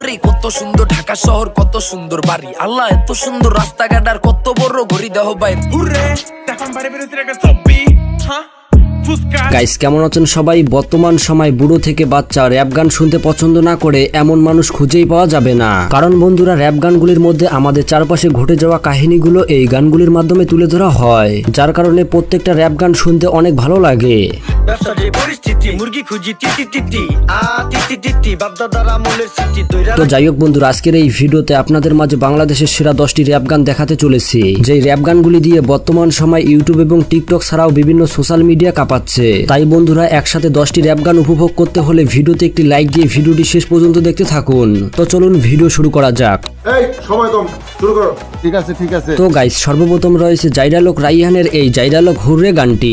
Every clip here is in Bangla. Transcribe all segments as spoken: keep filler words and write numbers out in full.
বাপরে কত সুন্দর ঢাকা শহর, কত সুন্দর বাড়ি, আল্লাহ এত সুন্দর রাস্তাঘাট আর কত বড় ঘড়ি দেহ ভাই। গাইস কেমন আছেন সবাই? বর্তমান সময় বুড়ো থেকে বাচ্চা র‍্যাপ গান শুনতে পছন্দ না করে এমন মানুষ খুঁজেই পাওয়া যাবে না। কারণ বন্ধুরা, র‍্যাপ গানগুলির মধ্যে আমাদের চারপাশে ঘটে যাওয়া কাহিনীগুলো এই গানগুলির মাধ্যমে তুলে ধরা হয়, যার কারণে প্রত্যেকটা র‍্যাপ গান শুনতে অনেক ভালো লাগে। তো যাই হোক বন্ধুরা, আজকের এই ভিডিওতে আপনাদের মাঝে বাংলাদেশের সেরা দশটি র‍্যাপ গান দেখাতে চলেছি, যে র‍্যাপ গানগুলি দিয়ে বর্তমান সময় ইউটিউব এবং টিকটক ছাড়াও বিভিন্ন সোশ্যাল মিডিয়া কাঁপাচ্ছে। তাই বন্ধুরা, একসাথে দশটি র‍্যাপ গান উপভোগ করতে হলে ভিডিওতে একটি লাইক দিয়ে ভিডিওটি শেষ পর্যন্ত দেখতে থাকুন। তো চলুন ভিডিও শুরু করা যাক। এই সময় কম, শুরু করো। ঠিক আছে ঠিক আছে। তো গাইস, সর্বপ্রথম রয়েছে জাইডালক রাইহানের এই জাইডালক হুররে গানটি।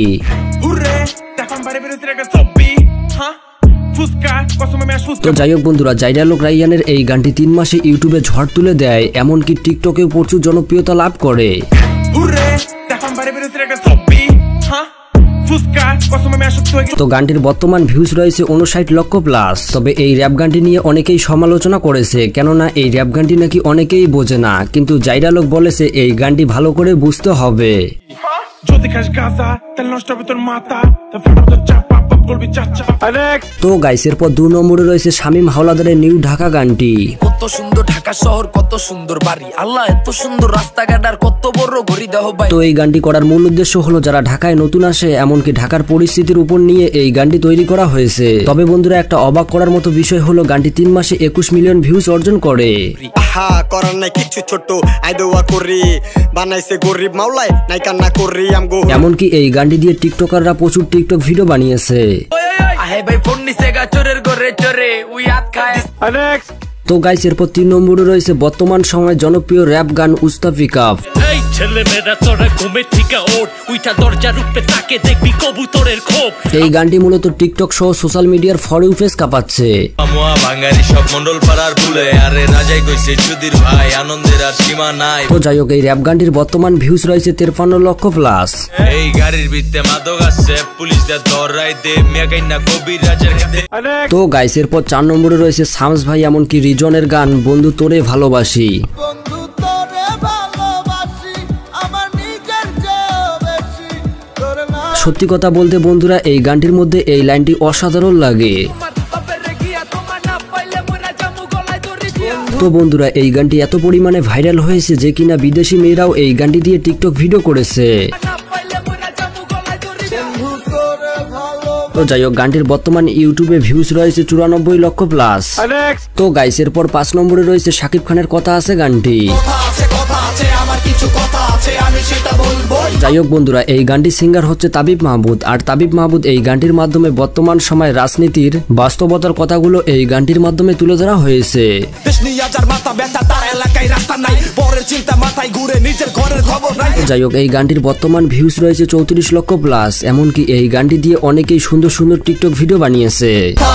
তো যাই হোক বন্ধুরা, জাইডালক রাইহানের এই গানটি তিন মাসে ইউটিউবে ঝড় তুলে দেয়, এমনকি টিকটকেও প্রচুর জনপ্রিয়তা লাভ করে। তো গানটির বর্তমান ভিউজ রয়েছে উনষাট লক্ষ প্লাস। তবে এই র‍্যাপ গানটি নিয়ে অনেকেই সমালোচনা করেছে, কেননা এই র‍্যাপ গানটি নাকি অনেকেই বোঝে না, কিন্তু জাইডালক বলেছে এই গানটি ভালো করে বুঝতে হবে। তো গাইস, এরপর দুই নম্বরে রয়েছে শামীম হাওলাদারের নিউ ঢাকা গানটি। কত সুন্দর ঢাকা শহর, কত সুন্দর বাড়ি, আল্লাহ এত সুন্দর রাস্তাঘাট আর কত বড় ঘড়ি দেহ ভাই। তো এই গানটি করার মূল উদ্দেশ্য হলো যারা ঢাকায় নতুন আসে, এমনকি ঢাকার পরিস্থিতির উপর নিয়ে এই গানটি তৈরি করা হয়েছে। তবে বন্ধুরা, একটা অবাক করার মতো বিষয় হলো গানটি তিন মাসে একুশ মিলিয়ন ভিউজ অর্জন করে। এমনকি এই গানটি দিয়ে টিকটকাররা প্রচুর টিকটক ভিডিও বানিয়েছে। তো গাইস, এরপর তিন নম্বরে রয়েছে বর্তমান সময় জনপ্রিয় র‍্যাপ গান উস্তা পিকআপ। এই গানটি মূলত টিকটক সহ সোশ্যাল মিডিয়ার ফর ইউ পেজ কাঁপাচ্ছে। তো যাই হোক, এই র‍্যাপ গানটির বর্তমান ভিউজ রয়েছে তেপ্পান্ন লক্ষ প্লাস। তো গাইস, এরপর চার নম্বরে রয়েছে শামস ভাই এমনকি রিজনের গান বন্ধু তোরে ভালোবাসি। সত্যি কথা বলতে বন্ধুরা, এই গানটির মধ্যে এই লাইনটি অসাধারণ লাগে। তো বন্ধুরা, এই গানটি এত পরিমাণে ভাইরাল হয়েছে যে কিনা বিদেশি মেয়েরাও এই গানটি দিয়ে টিকটক ভিডিও করেছে। তো যাই হোক, গানটির বর্তমান ইউটিউবে ভিউজ রয়েছে চুরানব্বই লক্ষ প্লাস। তো গাইস, এরপর পাঁচ নম্বরে রয়েছে শাকিব খানের কথা আছে গানটি। যাই হোক বন্ধুরা, এই গানটির সিঙ্গার হচ্ছে তাবিব মাহমুদ, আর তাবিব মাহমুদ এই গানটির মাধ্যমে বর্তমান সময় রাজনীতির বাস্তবতার কথাগুলো এই গানটির মাধ্যমে তুলে ধরা হয়েছে। যাই হোক, এই গানটির বর্তমান ভিউজ রয়েছে চৌত্রিশ লক্ষ প্লাস। এমনকি এই গানটি দিয়ে অনেকেই সুন্দর সুন্দর টিকটক ভিডিও বানিয়েছে।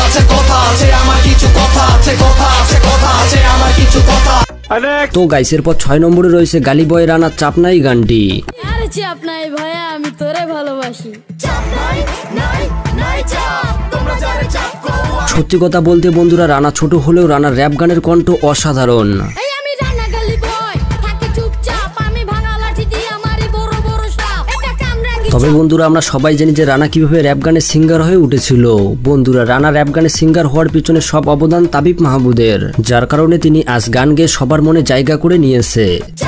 তো গাইস, এরপর ছয় নম্বরে রয়েছে গালি বয় রানা চাপনাই গানটি। সত্যি কথা বলতে বন্ধুরা, রানা ছোট হলেও রানার র‍্যাপ গানের কণ্ঠ অসাধারণ। তবে বন্ধুরা, আমরা সবাই জানি যে রানা কিভাবে র‍্যাপ গানের সিঙ্গার হয়ে উঠেছিল। বন্ধুরা, রানা র‍্যাপ গানের সিঙ্গার হওয়ার পিছনে সব অবদান তাবিব মাহমুদের, যার কারণে তিনি আজ গান গেয়ে সবার মনে জায়গা করে নিয়েছে।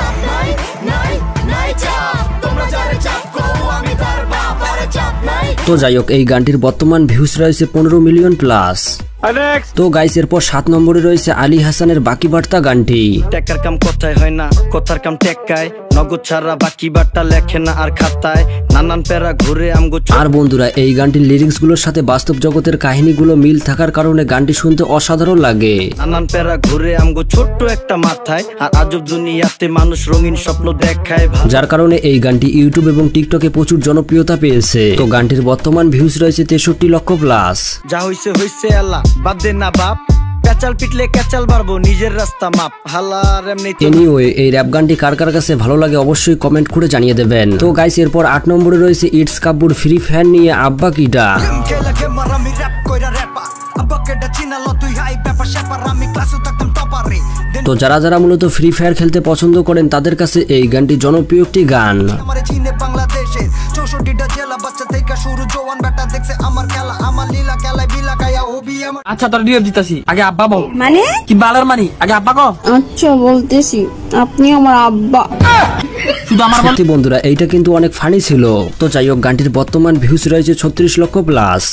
তো যাই হোক, এই গানটির বর্তমান ভিউজ রয়েছে পনেরো মিলিয়ন প্লাস। তো গাইস, এরপর সাত নম্বরে রয়েছে আলী হাসানের বাকি বার্তা গানটি। টেকার কাম কথায় হয় না, কথার কাম টেকায়, নগদ ছাড়া বাকি বার্তা লেখে না আর খাতায়, নানান প্যারা ঘুরে আমগো। আর বন্ধুরা, এই গানটির লিরিক্স গুলোর সাথে বাস্তব জগতের কাহিনীগুলো মিল থাকার কারণে গানটি শুনতে অসাধারণ লাগে। নানান প্যারা ঘুরে আমগো ছোট্ট একটা মাথায়, আর আজব দুনিয়াতে মানুষ রঙিন স্বপ্ন দেখায়, যার কারণে এই গানটি ইউটিউব এবং টিকটকে প্রচুর জনপ্রিয়তা পেয়েছে। তো গানটির বর্তমান ভিউজ রয়েছে তেষট্টি লক্ষ প্লাস। যা হইছে হইছে আল্লাহ, বাদ দে না বাপ, ক্যাচাল পিটলে ক্যাচাল বাড়বো, নিজের রাস্তা মাপ হালার এমনি। এনিওয়ে, এই র‍্যাপ গানটি কার কার কাছে ভালো লাগে অবশ্যই কমেন্ট করে জানিয়ে দেবেন। তো গাইস, এরপর আট নম্বরে রয়েছে ইটস কাব্বুর ফ্রি ফায়ার নিয়ে আব্বা কিটা। তো যারা যারা মূলত ফ্রি ফায়ার খেলতে পছন্দ করেন তাদের কাছে এই গানটি জনপ্রিয় একটি গান। আচ্ছা তোর ডিএফ দিতাছি, আগে আব্বা বল। মানে কি বালার মানি, আগে আব্বা কও। আচ্ছা বলতেছি, আপনি আমার আব্বা। শুধু আমার সত্যি বন্ধুরা এইটা কিন্তু অনেক ফানি ছিল। তো যাই হোক গানটির বর্তমান ভিউজ রয়েছে ছত্রিশ লক্ষ প্লাস।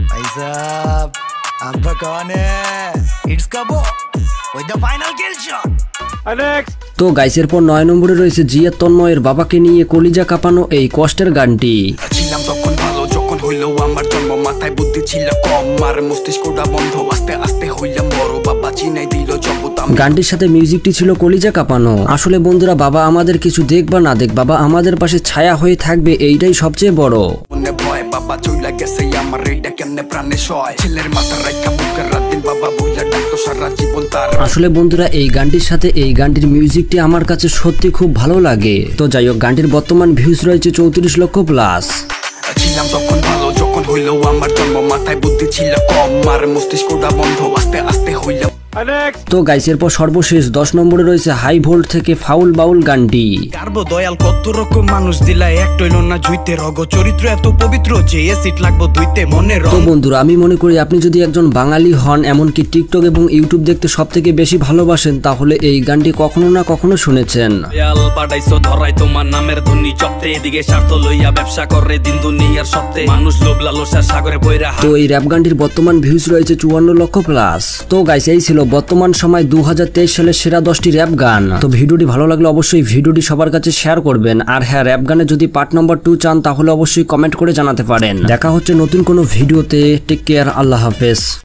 তো গাইসের পর নয় নম্বরে রয়েছে জিয়া তন্ময়ের বাবাকে নিয়ে কলিজা কাঁপানো এই কষ্টের গানটি। ছিলাম তখন ভালো, যখন হইলো আমার জন্ম, মাথায় বুদ্ধি ছিল কম, আর মস্তিষ্কটা বন্ধ, আস্তে আস্তে হইলাম বড়, বাবা চিনাই দিল জগৎ। গানটির সাথে মিউজিকটি ছিল কলিজা কাঁপানো। আসলে বন্ধুরা বাবা আমাদের কিছু দেখ বা না দেখ, বাবা আমাদের পাশে ছায়া হয়ে থাকবে, এইটাই সবচেয়ে বড়। মনে ভয় বাবা চইলা গেছে আমার, এইটা কেমনে প্রাণে সয়, ছেলের মাথা রাখা বুকের রাত দিন বাবা বুঝলা ডাক্তার সারা জীবন তার। আসলে বন্ধুরা এই গানটির সাথে এই গানটির মিউজিকটি আমার কাছে সত্যি খুব ভালো লাগে। তো যাই হোক গানটির বর্তমান ভিউজ রয়েছে চৌত্রিশ লক্ষ প্লাস। ছিলাম তখন ভালো, যখন হইলো আমার জন্ম, মাথায় বুদ্ধি ছিল কম, আর মস্তিষ্কটা বন্ধ, আস্তে আস্তে হইলাম। তো গাইস এরপর সর্বশেষ দশ নম্বরে রয়েছে হাই ভোল্ট থেকে ফাউল বাউল গানটি। কারবো দয়াল কত রকম মানুষ দিলা, এক টইল না জুইতে রগ, চরিত্র এত পবিত্র যে এসিড লাগবো দুইতে মনে রং। তো বন্ধুরা আমি মনে করি আপনি যদি একজন বাঙালি হন, এমনকি টিকটক এবং ইউটিউব দেখতে সব থেকে বেশি ভালোবাসেন, তাহলে এই গানটি কখনো না কখনো শুনেছেন। দয়াল পাঠাইছো ধরাই তোমার নামের ধ্বনি চপতে, এদিকে স্বার্থ লইয়া ব্যবসা করে দিন দুনিয়ার সপ্তে, মানুষ লোভ লালসা সাগরে বইরা। তো এই র‍্যাপ গানটির বর্তমান ভিউজ রয়েছে চুয়ান্ন লক্ষ প্লাস। তো গাইস এই ছিল বর্তমান সময় দু হাজার তেইশ সালের সেরা দশটি র‍্যাপ গান। তো ভিডিওটি ভালো লাগলে অবশ্যই ভিডিওটি সবার কাছে শেয়ার করবেন। আর হ্যাঁ র‍্যাপ গানে যদি পার্ট নাম্বার টু চান তাহলে অবশ্যই কমেন্ট করে জানাতে পারেন। দেখা হচ্ছে নতুন কোনো ভিডিওতে। টেক কেয়ার, আল্লাহ হাফেজ।